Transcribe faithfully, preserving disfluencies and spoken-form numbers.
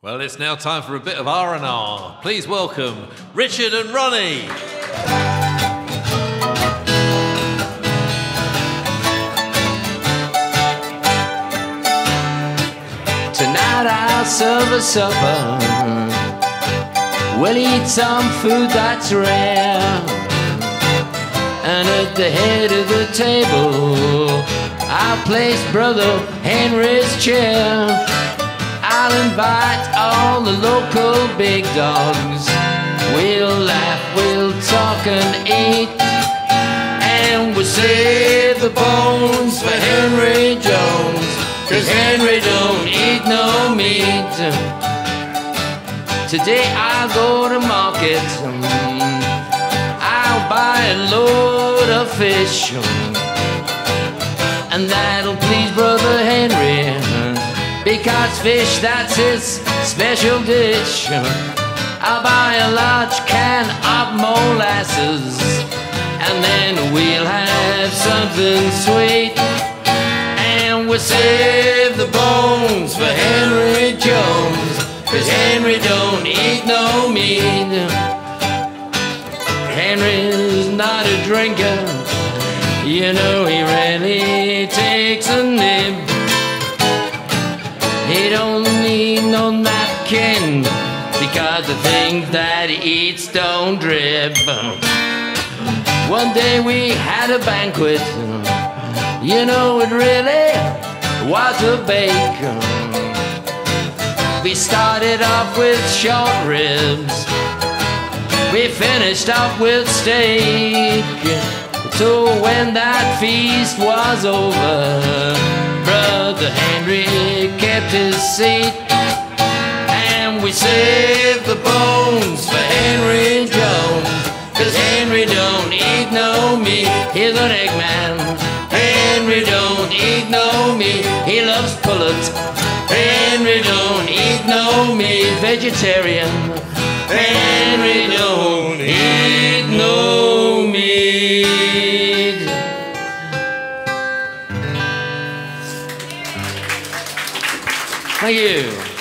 Well, it's now time for a bit of R and R. Please welcome Richard and Ronnie. Tonight I'll serve a supper. We'll eat some food that's rare. And at the head of the table I'll place Brother Henry's chair. I'll invite all the local big dogs. We'll laugh, we'll talk and eat, and we'll save the bones for Henry Jones, 'cause Henry don't eat no meat. Today I'll go to market. I'll buy a load of fish, and that'll please Brother Henry, because fish, that's his special dish. I'll buy a large can of molasses, and then we'll have something sweet, and we'll save the bones for Henry Jones, 'cause Henry don't eat no meat. Henry's not a drinker, you know he rarely takes a nib. He don't need no napkin, because the things that he eats don't drip. One day we had a banquet, you know it really was a bake. We started off with short ribs, we finished off with steak. So when that feast was over, Brother Henry kept his seat, and we saved the bones for Henry Jones, 'cause Henry don't eat no meat. He's an eggman. Henry don't eat no meat. He loves pullet. Henry don't eat no meat. Vegetarian. Henry don't eat no meat. Thank you.